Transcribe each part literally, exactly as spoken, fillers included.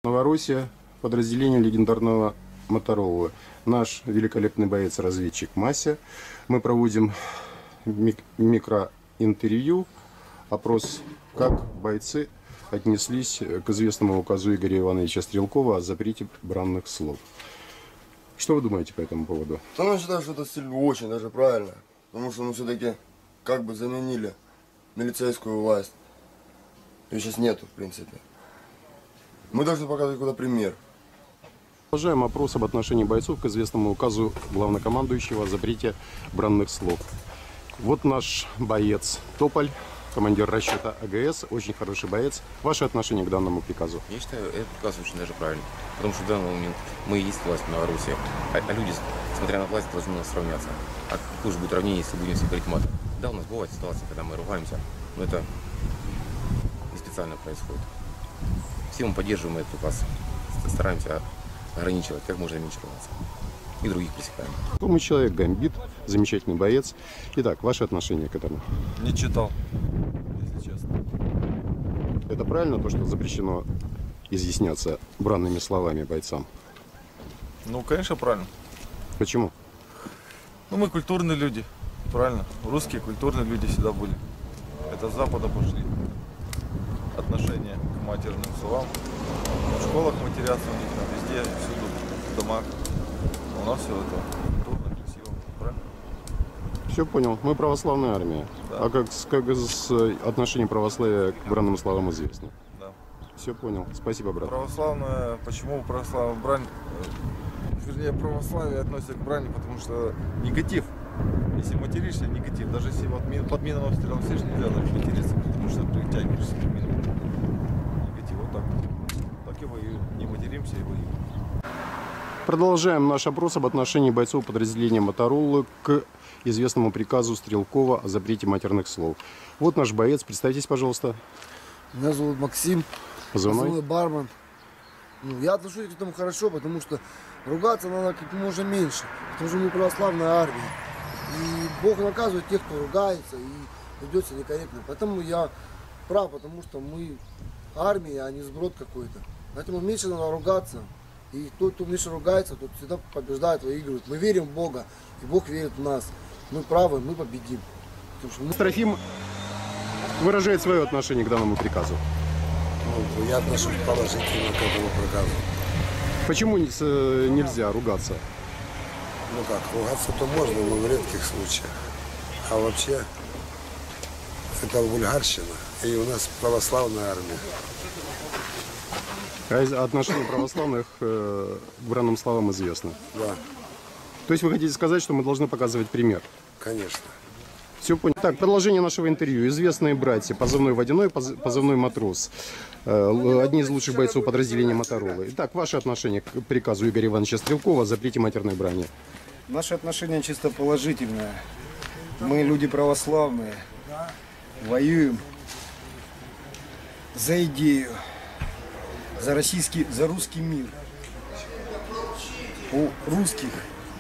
Новороссия, подразделение легендарного Моторолы. Наш великолепный боец-разведчик Мася. Мы проводим мик микроинтервью, опрос, как бойцы отнеслись к известному указу Игоря Ивановича Стрелкова о запрете бранных слов. Что вы думаете по этому поводу? Я считаю, что это очень даже правильно, потому что мы все-таки как бы заменили милицейскую власть. Ее сейчас нету, в принципе. Мы должны показывать куда пример. Продолжаем опрос об отношении бойцов к известному указу главнокомандующего о запрете бранных слов. Вот наш боец Тополь, командир расчета АГС, очень хороший боец. Ваше отношение к данному приказу? Я считаю, этот приказ очень даже правильный, потому что в данный момент мы и есть власть в Новороссии, а, а люди, смотря на власть, должны нас сравняться. А какое же будет равнение, если будем все говорить матом? Да, у нас бывает ситуация, когда мы ругаемся, но это не специально происходит. Все мы поддерживаем этот приказ, стараемся ограничивать, как можно меньше ругаться. И других пресекаем. Умный человек, гамбит, замечательный боец. Итак, ваше отношение к этому? Не читал, если честно. Это правильно, то, что запрещено изъясняться бранными словами бойцам? Ну, конечно, правильно. Почему? Ну, мы культурные люди, правильно. Русские культурные люди всегда были. Это с Запада пошли. Отношение к матерным словам. В школах матерятся у них, везде, всюду, в домах. У нас все это культурно, красиво, правильно? Все понял. Мы православная армия. Да. А как, как с отношением православия к бранным словам известно? Да. Все понял. Спасибо, брат. Православная, почему православная брань, вернее, православие относится к брани, потому что негатив. Если материшься, негатив. Даже если вот под минным обстрелом сидишь, нельзя даже материться, потому что притягиваешься к мину. Негатив, вот так. Так и воюем. Не материмся и воюем. Продолжаем наш опрос об отношении бойцов подразделения Моторолы к известному приказу Стрелкова о запрете матерных слов. Вот наш боец. Представьтесь, пожалуйста. Меня зовут Максим. Позывной? Позывной бармен. Ну, я отношусь к этому хорошо, потому что ругаться надо как можно меньше. Потому что мы православная армия. И Бог наказывает тех, кто ругается и ведется некорректно. Поэтому я прав, потому что мы армия, а не сброд какой-то. Поэтому меньше надо ругаться. И тот, кто меньше ругается, тот всегда побеждает, выигрывает. Мы верим в Бога, и Бог верит в нас. Мы правы, мы победим. Мы... Трофим выражает свое отношение к данному приказу. Ну, я отношусь положительно к этому приказу. Почему нельзя ругаться? Ну как, ругаться-то можно, но в редких случаях. А вообще, это вульгарщина. И у нас православная армия. А отношение православных э, к бранным словам известно? Да. То есть вы хотите сказать, что мы должны показывать пример? Конечно. Все понял. Так, продолжение нашего интервью. Известные братья, позывной Водяной, позывной Матрос. Э, одни из лучших бойцов подразделения Моторолы. Итак, ваше отношение к приказу Игоря Ивановича Стрелкова о запрете матерной брани? Наше отношение чисто положительное. Мы люди православные. Воюем за идею. За российский, за русский мир. У русских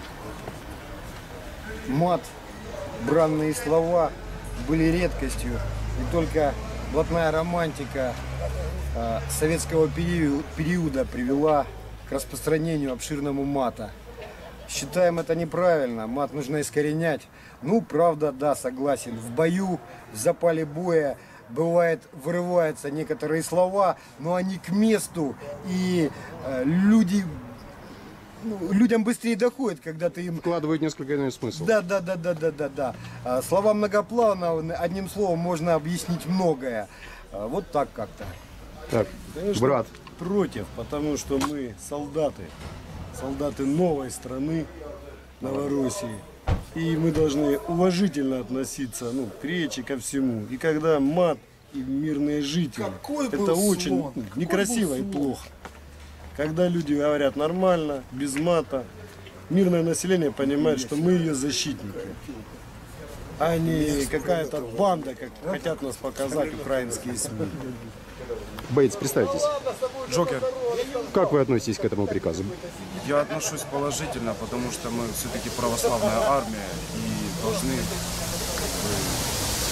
мат, бранные слова были редкостью. И только блатная романтика э, советского периода, периода привела к распространению обширному мата. Считаем это неправильно, мат нужно искоренять. Ну, правда, да, согласен. В бою, в запале боя бывает, вырываются некоторые слова, но они к месту, и э, люди, ну, людям быстрее доходит, когда ты им... Вкладывают несколько иной смысл. Да, да, да, да, да, да, да. А, слова многоплавно, одним словом можно объяснить многое. А, вот так как-то. Так, конечно, брат. Против, потому что мы солдаты, солдаты новой страны, Новороссии. И мы должны уважительно относиться, ну, к речи, ко всему. И когда мат и мирные жители, Какой это очень слон? некрасиво и слон? плохо. Когда люди говорят нормально, без мата, мирное население понимает, что мы ее защитники. А не какая-то банда, как хотят нас показать украинские СМИ. Боец, представьтесь. Джокер. Как вы относитесь к этому приказу? Я отношусь положительно, потому что мы все-таки православная армия и должны как бы,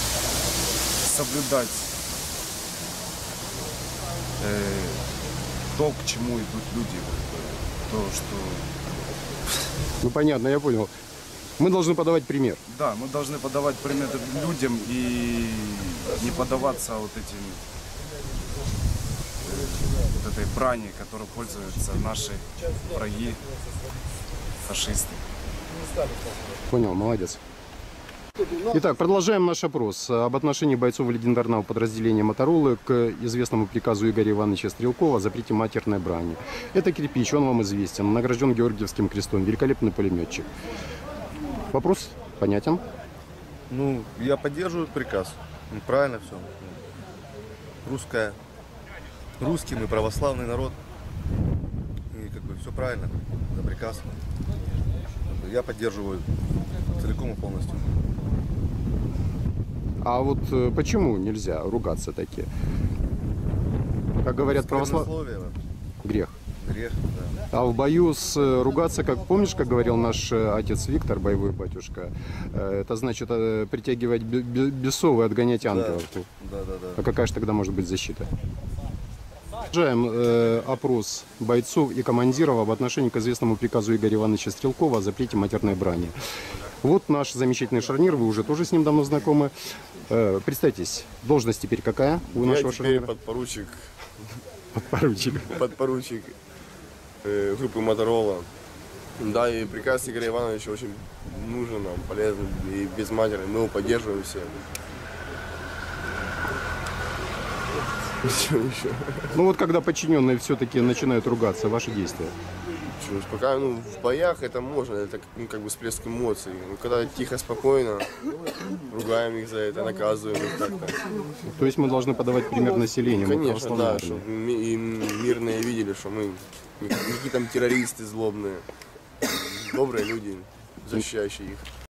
соблюдать э, то, к чему идут люди, то, что... Ну понятно, я понял. Мы должны подавать пример. Да, мы должны подавать пример людям и не поддаваться вот этим, вот этой брани, которой пользуются наши враги, фашисты. Понял, молодец. Итак, продолжаем наш опрос об отношении бойцов легендарного подразделения «Моторолы» к известному приказу Игоря Ивановича Стрелкова о запрете матерной брани. Это Кирпич, он вам известен, награжден Георгиевским крестом, великолепный пулеметчик. Вопрос понятен? Ну, я поддерживаю приказ. Ну, правильно все. Русская, русский, мы православный народ. И как бы все правильно. За приказ. Я поддерживаю целиком и полностью. А вот э, почему нельзя ругаться таки? Как говорят православные, грех. Грех, да. А в бою с э, ругаться, как помнишь, как говорил наш э, отец Виктор, боевой батюшка, э, это значит э, притягивать бе- бе- бесов и отгонять ангелов. Да, да, да. А какая же тогда может быть защита? Продолжаем э, опрос бойцов и командиров об отношении к известному приказу Игоря Ивановича Стрелкова о запрете матерной брани. Вот наш замечательный шарнир, вы уже тоже с ним давно знакомы. Э, представьтесь, должность теперь какая у Я нашего теперь шарнира? подпоручик, Подпоручик. подпоручик э, группы Моторола. Да, и приказ Игоря Ивановича очень нужен нам, полезен и без матери. Мы его поддерживаем все. Что еще? Ну вот когда подчиненные все-таки начинают ругаться, ваши действия? Чё, пока ну, в боях это можно, это ну, как бы всплеск эмоций. Ну, когда тихо, спокойно, ругаем их за это, наказываем их как-то. То есть мы должны подавать пример населению? мы Конечно, православная да, армия. чтобы и мирные видели, что мы не какие там террористы злобные, добрые люди, защищающие их.